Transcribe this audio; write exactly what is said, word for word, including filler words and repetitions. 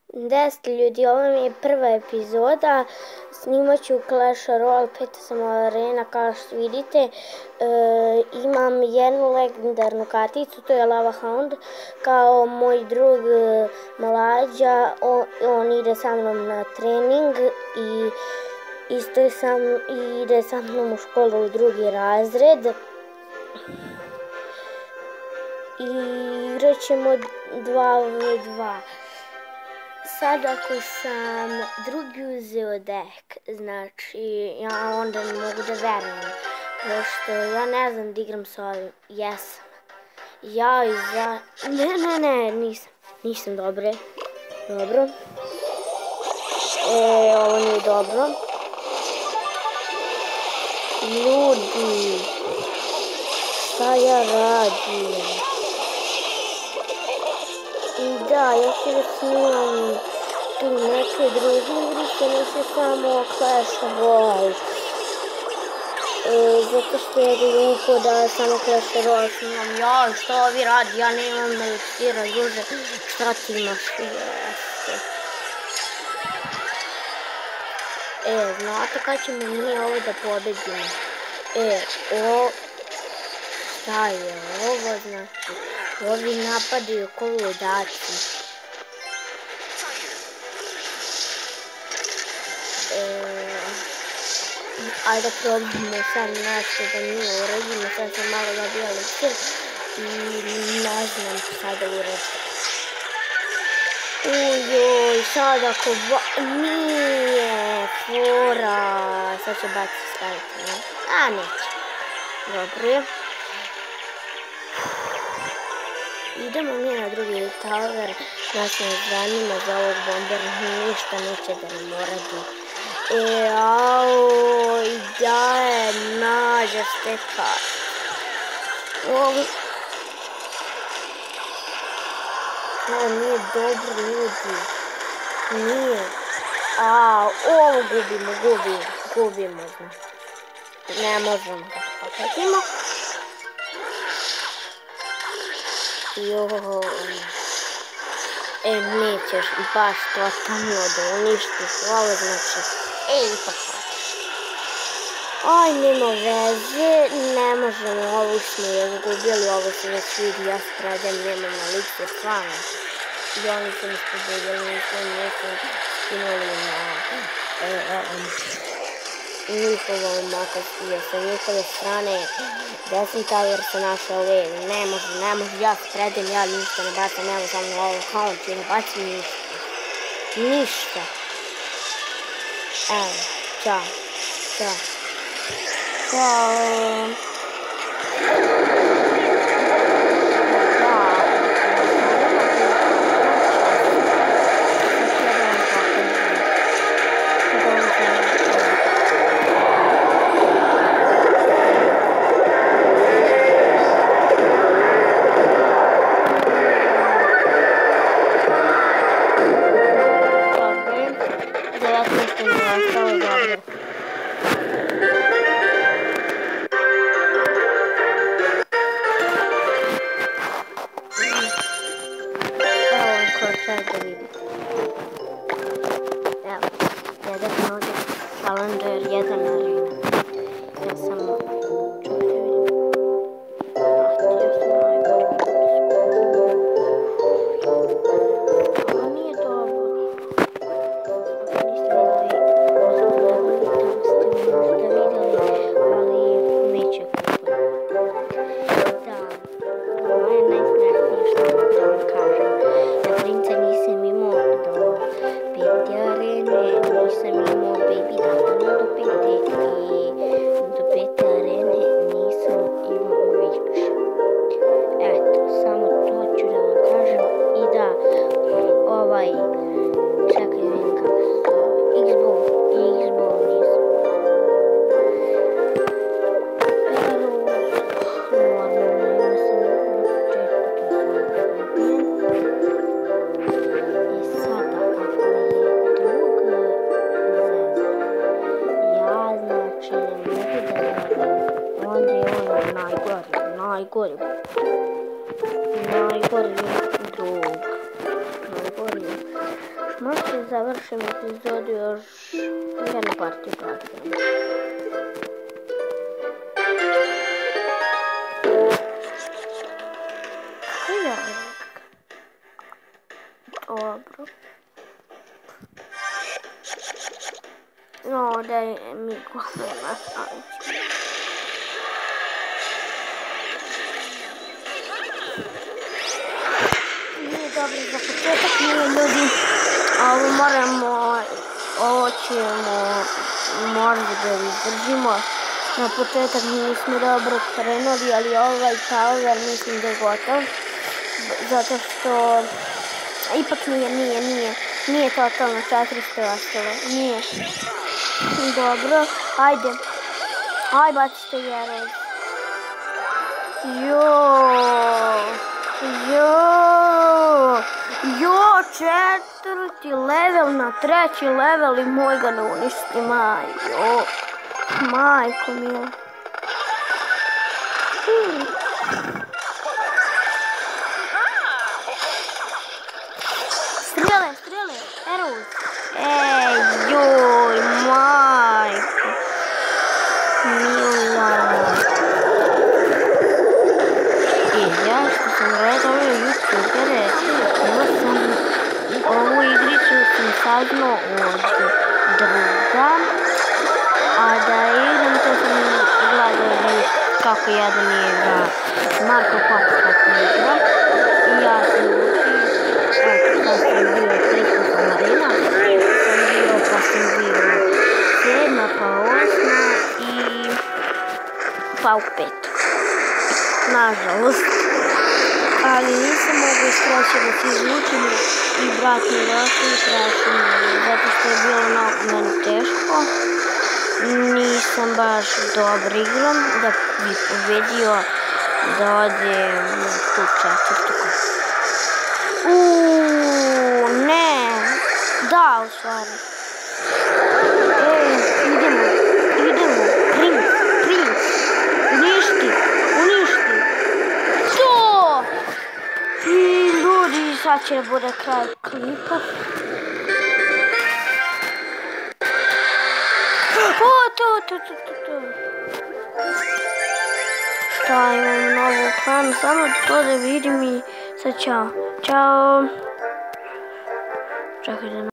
Deset ljudi, ovo mi je prva epizoda, snimat ću Clash Royale, peta sam arena kao što vidite. E, imam jednu legendarnu karticu, to je Lava Hound, kao moj drug Mlađa, on, on ide sa mnom na trening i isto sam, ide sa mnom u školu u drugi razred. I igrat ćemo dva v dva. Sad ako sam drugi uzeo dek, znači ja onda ne mogu da verujem, pošto ja ne znam da igram sa ovim. Jesam. Ja i za... Ne, ne, ne, nisam. Nisam dobre. Dobro. E, ovo nije dobro. Ljudi, šta ja radim? I da, ja ću da snimam tu neke druge igrice, neće samo Clash Royale. E, zato što je glupo da samo Clash Royale snimam. Ja, šta ovi radi, ja nemam medicira, ljuže, šta ti imaš? Jeste. E, znate kad ćemo mi ovo da pobedimo? E, o... Šta je ovo, znači? Ovi napadaju ko ludaci. E, ajde probamo sad nešto da mi uradimo. Sad sam malo dobila lekcije i ne znam šta da uradim. Ujoj, sad ako ba... Nije fora. Sad će baciti staviti, ne? A, neće. Dobro je. Idemo mi na drugi tower, nas ne zanima za ovog bombera, ništa neće da nam uradi. E, ao, i da je nađa šteka. Ovo... Ovo nije dobro, ljudi. Nije. A, ovo gubimo, gubimo, gubimo, znači. Ne možemo da popetimo. Joj, e, nećeš baš totalno da uništiš ovo, znači, e, ipak hoćeš. Aj, nema veze, ne možemo, ovo smo je zgubili, ovo se već vidi, ja spredajem, nemam na lice, stvarno. I oni su mi spobudili, nismo nismo skinuli na njihovom, jer sa njihove strane desni tower se našao red, ne može, ne može, ja spredajem, ja ništa ne bacam, nema samo ovo count i ne bacim ništa. Ništa. Evo, čao, čao. Čao. najgori. Najgori drug. Najgori. završim epizodu još jednu partiju platimo. Dobro. No, daj mi gome nastaviti. Nije dobro za početak, nije ljudi. Ovo moramo, ovo ćemo možda da izdržimo. Na početak nismo dobro krenuli, ali ovaj tower mislim da je gotov. Zato što ipak nije, nije, nije. Nije totalno četiristo ostalo. Nije. Dobro, ajde. Aj, bacite jerez. Joooo. Joooo. Joooo, četvrti level na treći level i moj ga ne uništi, maj. Joooo. Majko mila. Hmm. Strele, strele, arrows. Ej, joj, majko. Mila. I ja što sam gledao ove youtubere, ja sam ovu igricu sam saznao od druga, a da igram to sam gledao kako jedan igra, Marko Fox kako igra, i ja sam učio, eto sad sam bio tristo marina, sam bio pa sam bio sedma pa osma i pa u petu, nažalost. Ali nisam mogu istraći da se izvučim i brat mi došli i tražim, zato što je bilo mnogo meni teško. Nisam baš dobro igrom da bi pobedio da ode na tu četvrtu kopu. Uuuu, ne, da u stvari. Ej, idemo, idemo, princ, princ, uništi, uništi. To! I ljudi, sad će bude kraj klipa. O, to, to, to, to, to. Šta, imam novu klanu, samo to da vidim i sad čao. Ćao. Čekaj da